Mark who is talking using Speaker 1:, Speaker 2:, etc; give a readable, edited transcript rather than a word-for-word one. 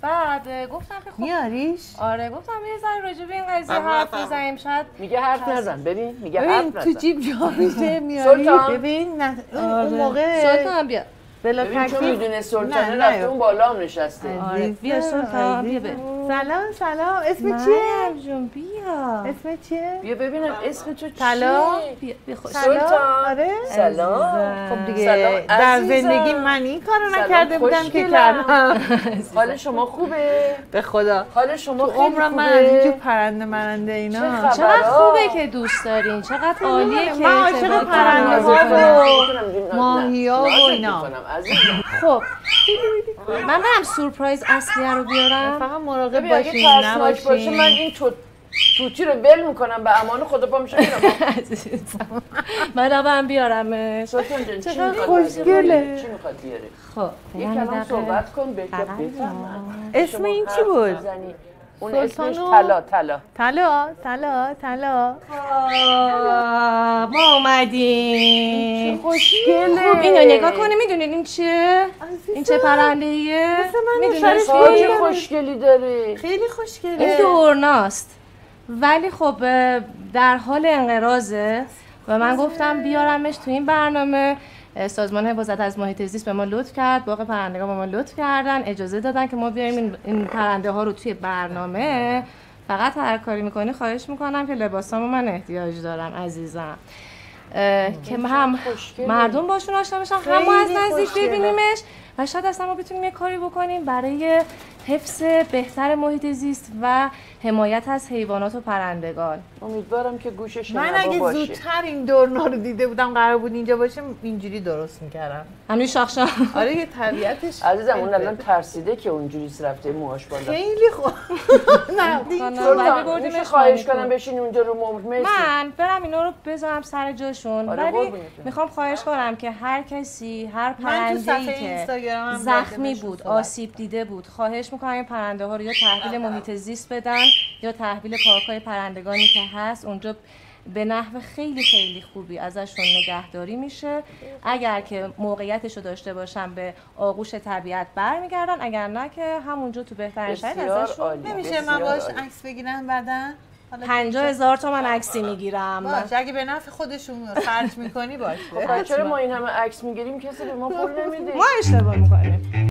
Speaker 1: بعد گفتم که خب
Speaker 2: میاریش؟
Speaker 1: آره گفتم یه ذره راجع به این قضیه حرف بزنیم شاید
Speaker 3: میگه حرف نزن ببین میگه حرف نزن
Speaker 2: تو جیب جا میشه میاری
Speaker 3: سلطان
Speaker 2: ببین اون موقع
Speaker 1: سلطان بیا
Speaker 2: بلا
Speaker 3: ببین چون
Speaker 2: تکلیف
Speaker 3: میدونه سلطانه رفته اون بالا هم نشسته
Speaker 1: آره بیا سلطان بیا
Speaker 2: سلام اسم چیه؟
Speaker 1: مریم جون بیا
Speaker 2: اسم چیه؟
Speaker 3: بیا ببینم اسم تو چیه؟
Speaker 2: طلا؟
Speaker 1: بیا خوش
Speaker 3: سلطان
Speaker 2: آره
Speaker 3: سلام
Speaker 2: خب دیگه
Speaker 3: سلام
Speaker 2: در
Speaker 3: عزیزم.
Speaker 2: زندگی من این کارو
Speaker 3: سلام،
Speaker 2: نکرده بودم که
Speaker 3: خوشگلم.
Speaker 2: کردم
Speaker 3: حال شما خوبه؟
Speaker 2: به خدا
Speaker 3: حال شما
Speaker 2: تو
Speaker 3: خیلی
Speaker 2: عمرم
Speaker 3: خوبه؟
Speaker 2: من از اینجور پرنده مرنده اینا
Speaker 3: چه خبر؟
Speaker 1: چقدر
Speaker 3: برا.
Speaker 1: خوبه که دوست دارین چقدر عالیه که
Speaker 2: من عاشق
Speaker 1: ارتباط
Speaker 2: پرنده
Speaker 1: برقرار
Speaker 2: ها و ماهیا و اینا
Speaker 1: خب من برم سورپرایز اصلیه رو بیارم
Speaker 2: فقط مراقب
Speaker 3: ببین اگه
Speaker 2: باشین
Speaker 3: ترسناک باشه من
Speaker 2: نباشین
Speaker 3: این توتی رو ول میکنم به امان خدا پا میشم میرم
Speaker 1: من برم بیارمش
Speaker 3: سلطان جان چی
Speaker 2: چقدر
Speaker 3: میخواد
Speaker 2: خوشگله.
Speaker 3: چی میخواد بیاره
Speaker 1: خب
Speaker 3: یک کلام صحبت کن بفهمم
Speaker 2: اسم این چی بود؟
Speaker 3: اون
Speaker 2: سلطان
Speaker 3: اسمش
Speaker 2: و-
Speaker 3: طلا
Speaker 1: ما اومدیم
Speaker 2: خوشگله
Speaker 1: خب اینو نگاه کنی میدونین این چیه؟ این چه پرنده ایه؟ میدونین
Speaker 3: تاج خوشگلی داره
Speaker 2: خیلی خوشگله
Speaker 1: این دورناست ولی خب در حال انقراضه و من گفتم بیارمش تو این برنامه سازمان حفاظت از محیط زیست به ما لطف کرد باغ پرندگان به ما لطف کردن اجازه دادن که ما بیاریم این پرنده ها رو توی برنامه فقط هر کاری میکنی خواهش میکنم که لباسامو من احتیاج دارم عزیزم که هم مردم باشون آشنا بشن هم ما از نزدیک ببینیمش و شاید اصلا ما بتونیم یه کاری بکنیم برای حفظ بهتر محیط زیست و حمایت از حیوانات و پرندگان.
Speaker 3: امیدوارم که گوشش
Speaker 2: من
Speaker 3: نوا
Speaker 2: اگه
Speaker 3: باشه.
Speaker 2: زودتر این دورنا رو دیده بودم قرار بود اینجا باشه اینجوری درست میکردم
Speaker 1: همین شاخشا
Speaker 2: آره یه طبیعتش
Speaker 3: عزیزم اون الان ترسیده که اونجوری رفته موهاش بالا
Speaker 2: خیلی خوب نه
Speaker 3: سلطان میشه خواهش کنم بشین اونجا رو مرسی
Speaker 1: من برم اینا رو بذارم سر جاشون
Speaker 3: آره،
Speaker 1: ولی
Speaker 3: قربونت.
Speaker 1: میخوام خواهش کنم که هر کسی هر
Speaker 2: من تو صفحه
Speaker 1: پرنده‌ای که
Speaker 2: اینستاگرامم
Speaker 1: زخمی
Speaker 2: راجبش
Speaker 1: بود
Speaker 2: صحبت
Speaker 1: آسیب دیده بود خواهش میکنم این پرنده ها رو یا تحویل محیط زیست بدن یا تحویل پارک‌های پرندگانی که هست اونجا به نحو خیلی خیلی خوبی ازشون نگهداری میشه اگر که موقعیتش رو داشته باشن به آغوش طبیعت برمیگردن اگر نه که همونجا تو بهترین شرایط
Speaker 3: بسیار
Speaker 1: ازشون
Speaker 3: عالی.
Speaker 2: نمیشه من باش عکس بگیرم بعدا
Speaker 1: 50,000 تومان عکسی میگیرم
Speaker 2: باشه اگه به نفع خودشون خرج میکنی باشه
Speaker 3: چرا ما این همه عکس میگیریم کسی به ما پول نمیده
Speaker 1: ما اشتباه میکنیم